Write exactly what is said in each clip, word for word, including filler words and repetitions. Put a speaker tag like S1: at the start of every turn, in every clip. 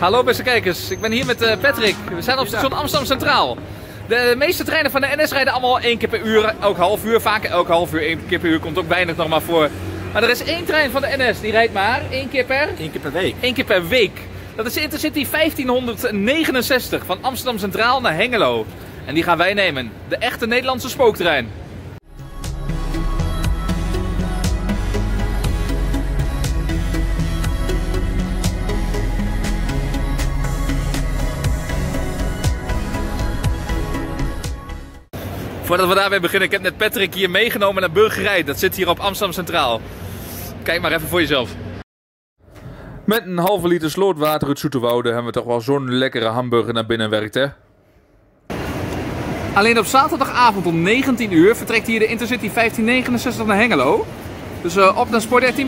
S1: Hallo beste kijkers, ik ben hier met uh, Patrick. We zijn op station Amsterdam Centraal. De meeste treinen van de N S rijden allemaal één keer per uur, elk half uur. Vaak elk half uur, één keer per uur, komt ook weinig nog maar voor. Maar er is één trein van de N S, die rijdt maar één keer per...
S2: Eén keer per week.
S1: Eén keer per week. Dat is de Intercity vijftienhonderdnegenenzestig van Amsterdam Centraal naar Hengelo. En die gaan wij nemen. De echte Nederlandse spooktrein. Voordat we daarmee beginnen, ik heb net Patrick hier meegenomen naar Burgerij. Dat zit hier op Amsterdam Centraal. Kijk maar even voor jezelf. Met een halve liter slootwater uit Zoeterwoude hebben we toch wel zo'n lekkere hamburger naar binnen werkt, hè? Alleen op zaterdagavond om negentien uur vertrekt hier de Intercity vijftien negenenzestig naar Hengelo. Dus uh, op naar Spoor dertien B.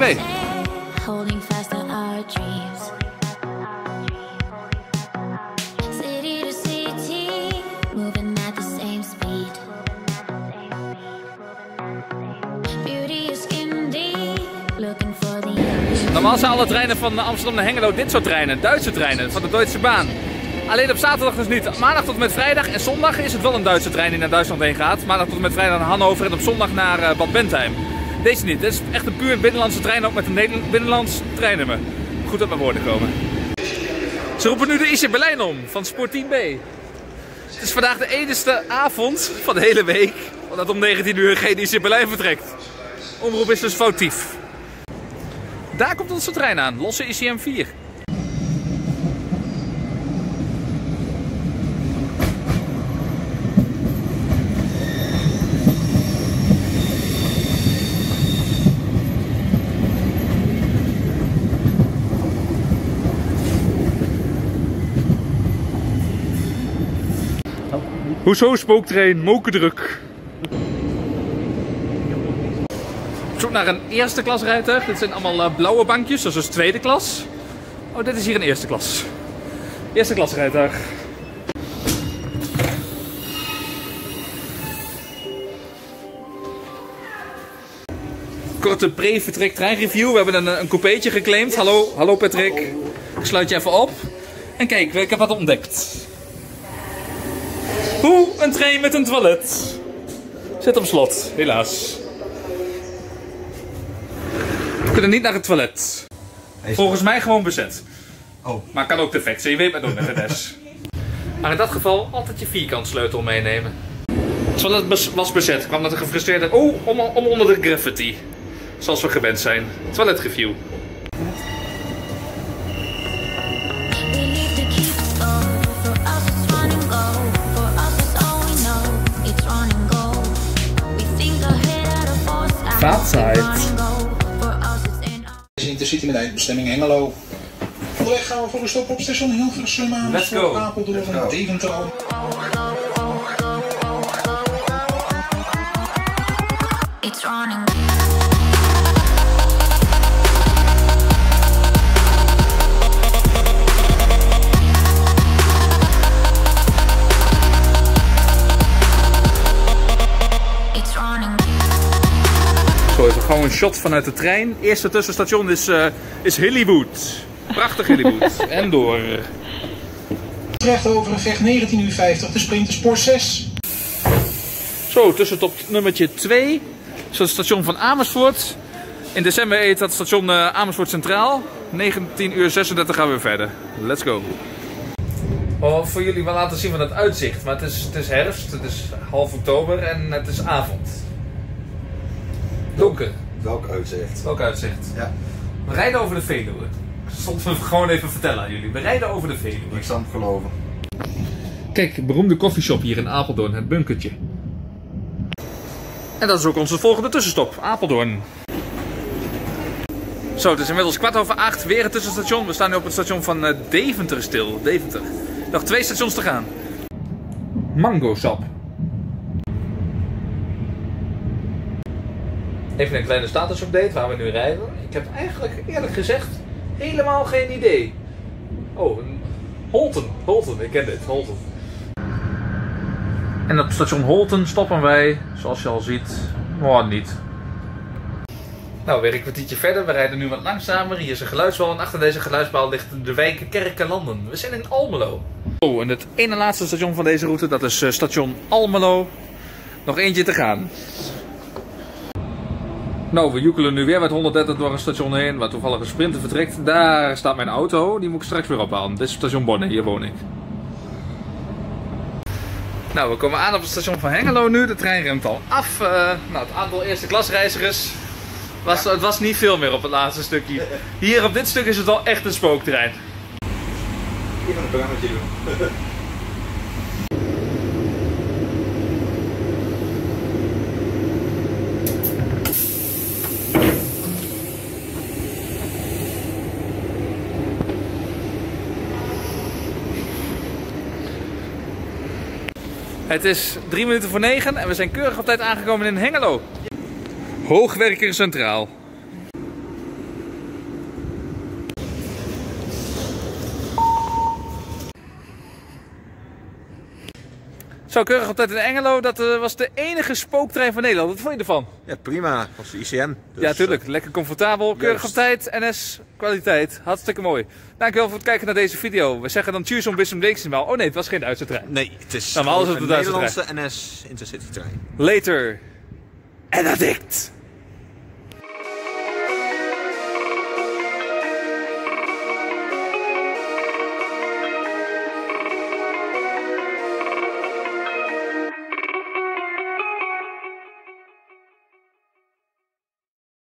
S1: Normaal zijn alle treinen van Amsterdam naar Hengelo dit soort treinen, Duitse treinen, van de Deutsche Bahn. Alleen op zaterdag dus niet. Maandag tot en met vrijdag en zondag is het wel een Duitse trein die naar Duitsland heen gaat. Maandag tot en met vrijdag naar Hannover en op zondag naar uh, Bad Bentheim. Deze niet. Dit is echt een puur binnenlandse trein, ook met een Nederland binnenlands treinnummer. Goed op mijn woorden komen. Ze roepen nu de I C Berlijn om, van Spoor tien B. Het is vandaag de enige avond van de hele week, omdat om negentien uur geen I C Berlijn vertrekt. Omroep is dus foutief. Daar komt onze trein aan, losse I C M vier. Hoezo spooktrein, mokerdruk. Op zoek naar een eerste klas rijtuig. Dit zijn allemaal uh, blauwe bankjes, dat is dus tweede klas. Oh, dit is hier een eerste klas. Eerste klas rijtuig. Korte pre-vertrek treinreview. We hebben een, een coupeetje geclaimd. Hallo, hallo Patrick. Ik sluit je even op. En kijk, ik heb wat ontdekt. Hoe? Een trein met een toilet. Zit op slot, helaas. We kunnen niet naar het toilet. Volgens mij gewoon bezet.
S2: Oh.
S1: Maar kan ook defect zijn, je weet maar doen met de S. Maar in dat geval altijd je vierkantsleutel meenemen. Het toilet was bezet, kwam dat een gefrustreerde... Oh, om, om onder de graffiti. Zoals we gewend zijn. Toiletreview. Vaatzeit.
S3: Deze Intercity met eindbestemming Hengelo. Onderweg gaan we voor een stop op station Hilversum aan.
S1: Let's go.
S3: Apeldoorn en Deventer.
S1: Zo even gewoon een shot vanuit de trein. Eerste tussenstation is, uh, is Hollywood. Prachtig Hollywood. En door.
S3: Terecht over vecht negentien uur vijftig, de sprinter Spoor zes.
S1: Zo, tussentop nummertje twee. Dat is het station van Amersfoort. In december heet dat station uh, Amersfoort Centraal. negentien uur zesendertig gaan we weer verder. Let's go. Oh, voor jullie wel laten zien van het uitzicht. Maar het is, het is herfst, het is half oktober en het is avond. Donker.
S2: Welk uitzicht?
S1: Welk uitzicht?
S2: Ja.
S1: We rijden over de Veluwe. Ik zal het gewoon even vertellen aan jullie. We rijden over de Veluwe.
S2: Ik zal het geloven.
S1: Kijk, beroemde koffieshop hier in Apeldoorn, het Bunkertje. En dat is ook onze volgende tussenstop, Apeldoorn. Zo, het is inmiddels kwart over acht, weer een tussenstation. We staan nu op het station van uh, Deventer stil. Deventer. Nog twee stations te gaan. Mango sap. Even een kleine statusupdate waar we nu rijden. Ik heb eigenlijk eerlijk gezegd helemaal geen idee. Oh, een Holten. Holten, ik ken dit. Holten. En op station Holten stoppen wij, zoals je al ziet, oh niet. Nou, weer een kwartiertje verder. We rijden nu wat langzamer. Hier is een geluidsbal en achter deze geluidsbal ligt de wijk Kerkelanden. We zijn in Almelo. Oh, en het ene laatste station van deze route, dat is uh, station Almelo. Nog eentje te gaan. Nou, we joekelen nu weer met honderddertig door een station heen, waar toevallig een sprinter vertrekt. Daar staat mijn auto, die moet ik straks weer ophalen. Dit is station Bonne, hier woon ik. Nou, we komen aan op het station van Hengelo nu. De trein remt al af. Uh, nou, het aantal eerste klasreizigers was, het was niet veel meer op het laatste stukje. Hier op dit stuk is het al echt een spooktrein.
S2: Even een programmaatje doen.
S1: Het is drie minuten voor negen en we zijn keurig op tijd aangekomen in Hengelo. Hoogwerker Centraal. Zo, keurig op tijd in Hengelo. Dat uh, was de enige spooktrein van Nederland. Wat vond je ervan?
S2: Ja, prima. Als de I C N. Dus,
S1: ja, tuurlijk. Lekker comfortabel. Keurig
S2: juist.
S1: op tijd. N S kwaliteit. Hartstikke mooi. Dankjewel voor het kijken naar deze video. We zeggen dan tjus om bis zum nächsten Mal. Oh nee, het was geen Duitse trein.
S2: Nee, het is
S1: Nou, maar alles op de
S2: een
S1: Duitse
S2: Nederlandse N S Intercity trein.
S1: Later. En addict.